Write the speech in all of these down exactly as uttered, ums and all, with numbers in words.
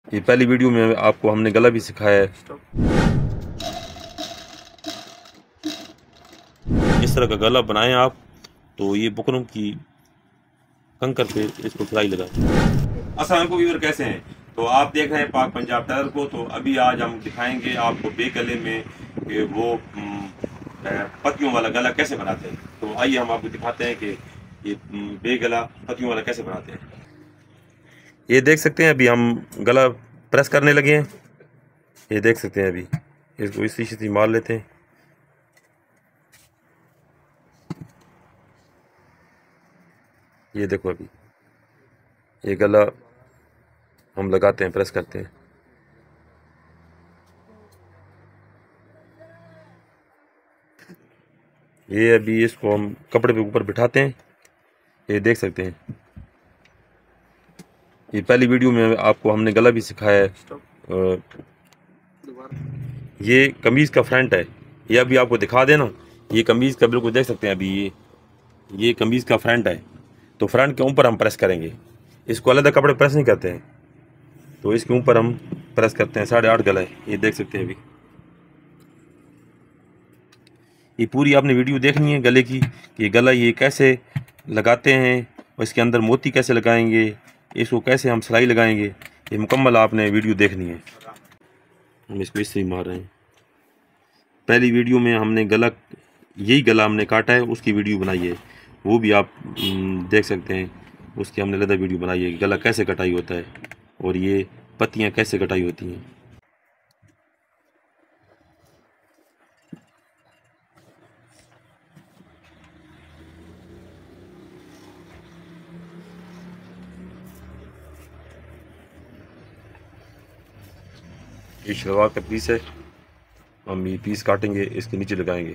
ये पहली वीडियो में आपको हमने गला भी सिखाया है। इस तरह का गला बनाएं आप, तो ये बुकरम की कंकर पे इसको फ्राई लगाएं। अस्सलाम वालेकुम व्यूअर, कैसे हैं? तो आप देख रहे हैं पाक पंजाब टेलर को। तो अभी आज हम दिखाएंगे आपको बे गले में वो पत्तियों वाला गला कैसे बनाते हैं। तो आइए हम आपको दिखाते हैं कि ये बे गला पत्तियों वाला कैसे बनाते हैं। ये देख सकते हैं अभी हम गला प्रेस करने लगे हैं। ये देख सकते हैं अभी इसको इसी से मार लेते हैं। ये देखो अभी ये गला हम लगाते हैं, प्रेस करते हैं। ये अभी इसको हम कपड़े पे ऊपर बिठाते हैं। ये देख सकते हैं ये पहली वीडियो में आपको हमने गला भी सिखाया है। ये कमीज़ का फ्रंट है, ये अभी आपको दिखा देना। ये कमीज़ का बिल्कुल देख सकते हैं अभी ये ये कमीज़ का फ्रंट है। तो फ्रंट के ऊपर हम प्रेस करेंगे, इसको अलग कपड़े प्रेस नहीं करते हैं, तो इसके ऊपर हम प्रेस करते हैं। साढ़े आठ गला है, ये देख सकते हैं अभी। ये पूरी आपने वीडियो देखनी है गले की कि ये गला ये कैसे लगाते हैं और इसके अंदर मोती कैसे लगाएंगे, इसको कैसे हम सिलाई लगाएंगे, ये मुकम्मल आपने वीडियो देखनी है। हम इसको इससे ही मार रहे हैं। पहली वीडियो में हमने गला यही गला हमने काटा है, उसकी वीडियो बनाई है, वो भी आप देख सकते हैं। उसकी हमने अलग वीडियो बनाई है, गला कैसे कटाई होता है और ये पत्तियां कैसे कटाई होती हैं। ये शलवार का पीस है, हम ये पीस काटेंगे, इसके नीचे लगाएंगे।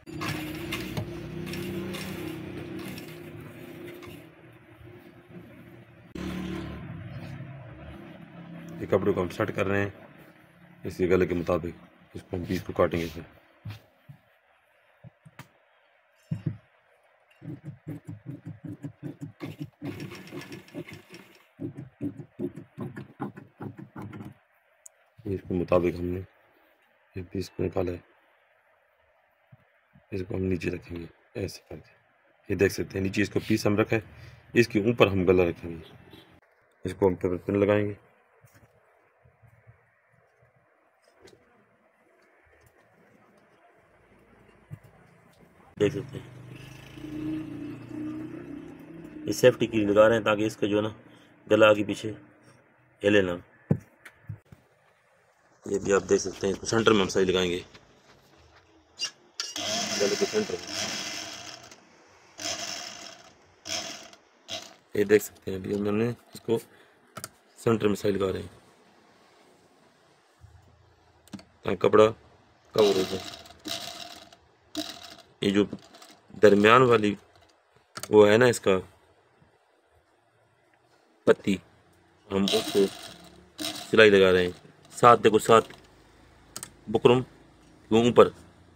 ये कपड़े को हम सेट कर रहे हैं इसके गले के मुताबिक, इसको हम पीस को काटेंगे फिर। इसके मुताबिक हमने ये पीस को निकाला है, इसको हम नीचे रखेंगे ऐसे करके। ये देख सकते हैं नीचे इसको पीस हम रखा है, इसके ऊपर हम गला रखेंगे। इसको हम पेपर पिन लगाएंगे। देख सकते हैं ये सेफ्टी की लगा रहे हैं ताकि इसका जो है ना गला आगे पीछे हिले ना। ये भी आप देख सकते हैं, इसको सेंटर में हम सही लगाएंगे, गले के सेंटर में। ये देख सकते हैं अभी उन्होंने इसको सेंटर में सही लगा रहे हैं ताकि कपड़ा कवर हो जाए। ये जो दरमियान वाली वो है ना इसका पत्ती, हम उसको सिलाई लगा रहे हैं। साथ देखो, साथ बुकरम वो ऊपर।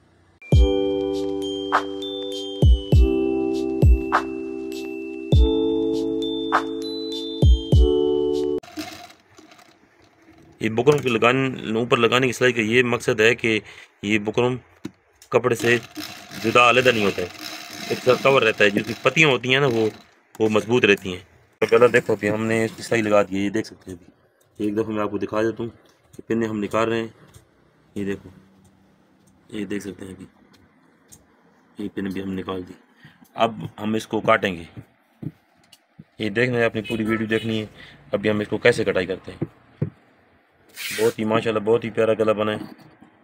ये बुकरम के लगाने ऊपर लगाने की सिलाई का ये मकसद है कि ये बुकरम कपड़े से जुदा अलग नहीं होता है, एक साथ कवर रहता है। जिसकी पत्तियाँ होती हैं ना वो वो मजबूत रहती हैं। तो गला देखो अभी हमने इसकी सिलाई लगा दी है, ये देख सकते हैं अभी। एक दफ़ा मैं आपको दिखा देता हूँ कि पिन्ने हम निकाल रहे हैं। ये देखो, ये देख सकते हैं अभी ये पिन भी हम निकाल दी। अब हम इसको काटेंगे। ये देखना है, अपनी पूरी वीडियो देखनी है। अभी हम इसको कैसे कटाई करते हैं। बहुत ही माशाल्लाह बहुत ही प्यारा गला बना है।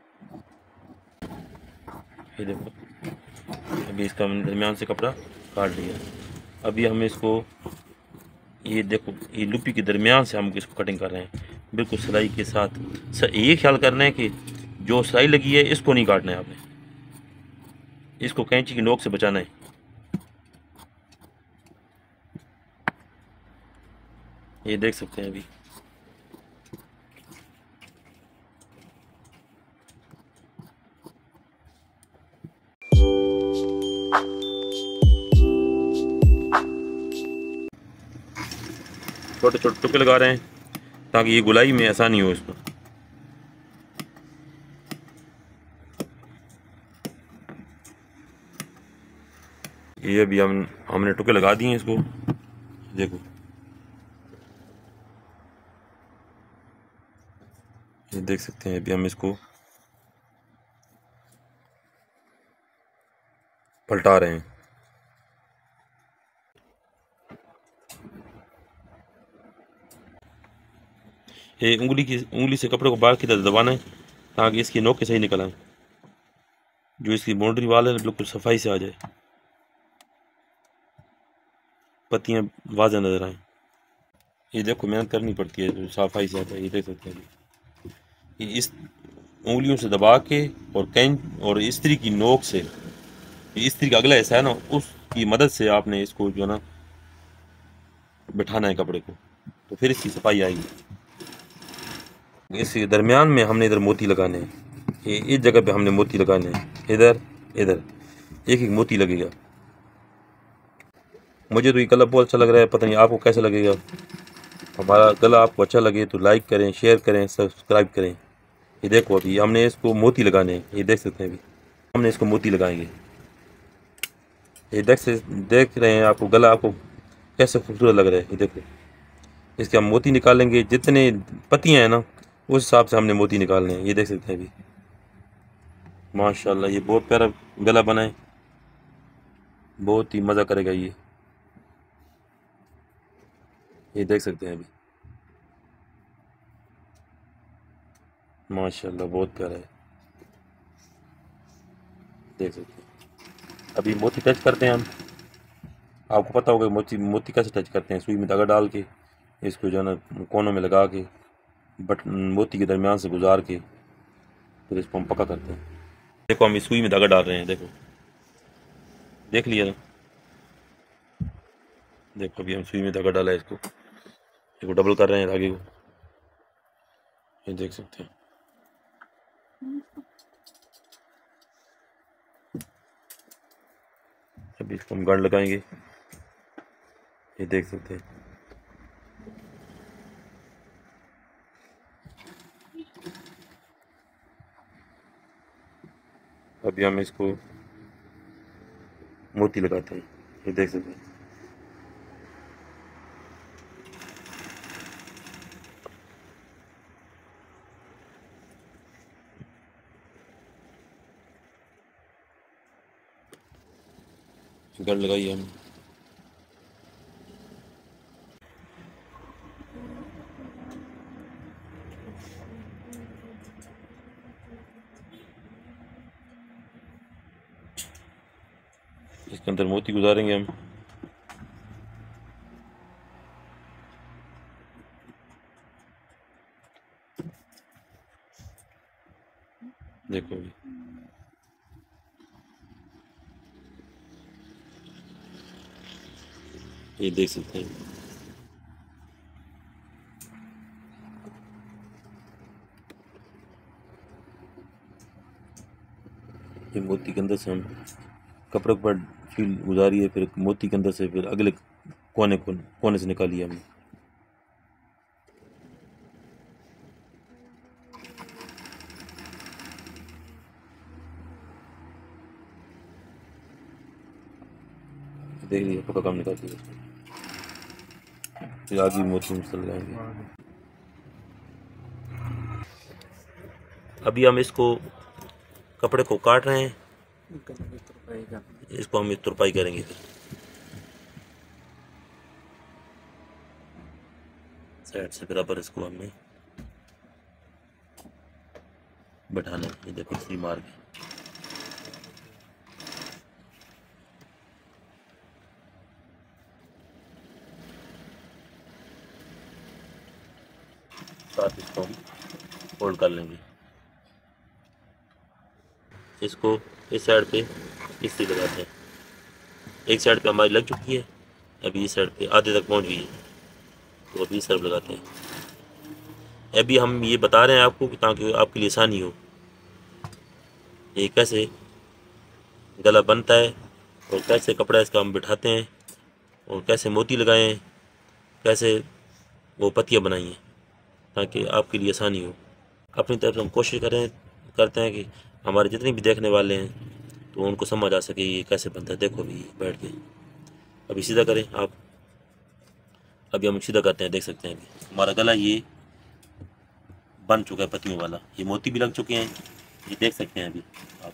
ये देखो अभी इसका दरमियान से कपड़ा काट लिया। अभी हम इसको ये देखो ये लुपी के दरमियान से हम इसको कटिंग कर रहे हैं, बिल्कुल सिलाई के साथ। ये ख्याल करना है कि जो सिलाई लगी है इसको नहीं काटना है आपने, इसको कैंची की नोक से बचाना है। ये देख सकते हैं अभी छोटे छोटे टुकड़े लगा रहे हैं ताकि ये गुलाई में आसानी हो इसको। ये अभी हम हमने टुके लगा दिए इसको, देखो ये देख सकते हैं। अभी हम इसको पलटा रहे हैं। ये उंगली की उंगली से कपड़े को बाहर की तरफ दबाना है ताकि इसकी नोक सही निकल आए, जो इसकी बाउंड्री वाल है बिल्कुल सफाई से आ जाए, पत्तियां वाज़ेह नजर आए। ये देखो मेहनत करनी पड़ती है तो सफाई से आता है। ये देख सकते हैं ये इस उंगलियों से दबा के और कैंच और इस्त्री की नोक से, इस्त्री का अगला हिस्सा है ना, उसकी मदद से आपने इसको जो है ना बिठाना है कपड़े को, तो फिर इसकी सफाई आएगी। इस दरमियान में हमने इधर मोती लगाने हैं। ये इस जगह पे हमने मोती लगाने हैं, इधर इधर एक एक मोती लगेगा। मुझे तो ये कलर बहुत अच्छा लग रहा है, पता नहीं आपको कैसा लगेगा। हमारा गला आपको अच्छा लगे तो लाइक करें, शेयर करें, सब्सक्राइब करें। ये देखो अभी हमने इसको मोती लगाने हैं, ये देख सकते हैं। अभी हमने इसको मोती लगाएंगे। ये देख से देख रहे हैं आपको गला आपको कैसे खूबसूरत लग रहा है। ये देखो इसके हम मोती निकालेंगे, जितने पत्तियां हैं ना उस हिसाब से हमने मोती निकालने हैं। ये देख सकते हैं अभी माशाल्लाह ये बहुत प्यारा गला बना है, बहुत ही मज़ा करेगा ये। ये देख सकते हैं अभी माशाल्लाह बहुत प्यारा है, देख सकते हैं। अभी मोती टच करते हैं हम। आपको पता होगा मोती मोती कैसे टच करते हैं, सुई में धागा डाल के इसको जो है ना कोनों में लगा के बट मोती के दरमियान से गुजार के फिर इसको हम पक्का करते हैं। देखो हम इस सुई में धागा डाल रहे हैं, देखो देख लिया ना। देखो अभी हम सुई में धागा डाला है, इसको इसको डबल कर रहे हैं धागे को। ये देख सकते हैं। अभी इसको हम गांड लगाएंगे। ये देख सकते हैं। अभी हम इसको मोती लगाते हैं। ये देख सकते हैं। गांड लगाइए हम। इसके अंदर मोती गुजारेंगे हम। देखो अभी ये देख सकते हैं। ये मोती के अंदर से हम कपड़े पर फील गुजारी है, फिर मोती के अंदर से फिर अगले कोने कोने कोने से निकाली हमने। देख लीजिए पक्का काम निकाल दिया। फिर आगे मोती मुसल लगाएंगे। अभी हम इसको कपड़े को काट रहे हैं, इसको हम तुरपाई करेंगे। फिर साइड से बराबर इसको हमने बैठाना है। ये देखो इसी मार के साथ इसको हम फोल्ड कर लेंगे। इसको इस साइड पे इसी लगाते हैं। एक साइड पे हमारी लग चुकी है, अभी इस साइड पे आधे तक पहुंच गई है, तो अभी इस तरफ लगाते हैं। अभी हम ये बता रहे हैं आपको कि ताकि आपके लिए आसानी हो, ये कैसे गला बनता है और कैसे कपड़ा इसका हम बिठाते हैं और कैसे मोती लगाएं, कैसे वो पत्तियाँ बनाई हैं। ताकि आपके लिए आसानी हो। अपनी तरफ से हम कोशिश करें करते हैं कि हमारे जितने भी देखने वाले हैं तो उनको समझ आ सके ये कैसे बनता है। देखो अभी बैठ के, अभी सीधा करें आप, अभी हम सीधा करते हैं। देख सकते हैं अभी हमारा गला ये बन चुका है पत्तियों वाला, ये मोती भी लग चुके हैं, ये देख सकते हैं अभी आप।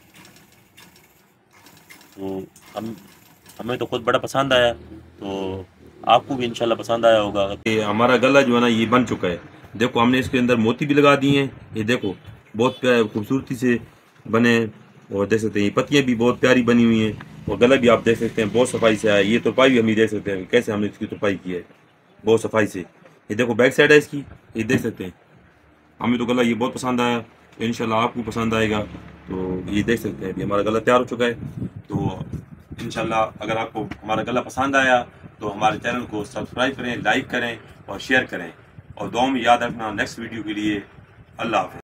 तो हम हमें तो खुद बड़ा पसंद आया, तो आपको भी इंशाल्लाह पसंद आया होगा। ये हमारा गला जो है ना ये बन चुका है। देखो हमने इसके अंदर मोती भी लगा दिए हैं, ये देखो बहुत खूबसूरती से बने, और देख सकते हैं ये पत्तियाँ भी बहुत प्यारी बनी हुई हैं, और गला भी आप देख सकते हैं बहुत सफाई से आया। ये तुरपाई भी हम देख सकते हैं कैसे हमने इसकी तुरपाई की है, बहुत सफाई से। ये देखो बैक साइड है इसकी, ये देख सकते हैं। हमें तो गला ये बहुत पसंद आया, तो इंशाल्लाह आपको पसंद आएगा। तो ये देख सकते हैं अभी हमारा गला तैयार हो चुका है। तो इंशाल्लाह अगर आपको हमारा गला पसंद आया तो हमारे चैनल को सब्सक्राइब करें, लाइक करें और शेयर करें, और दुआ में याद रखना नेक्स्ट वीडियो के लिए। अल्लाह हाफ़िज़।